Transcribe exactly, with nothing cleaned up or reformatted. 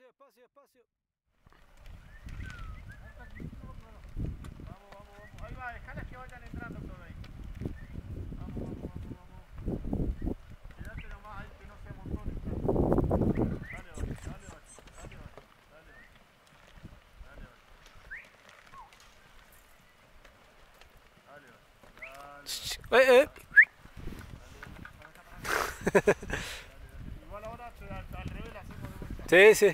despacio, despacio. Vamos, vamos, vamos. Ahí va, dejales que vayan entrando por ahí. Vamos, vamos, vamos, vamos. Quédate nomás ahí que no se amontone. Dale, dale, dale, dale, dale, dale, dale, dale, dale, Eh, eh. igual ahora al, al revés la hacemos de vuelta. Sí, sí.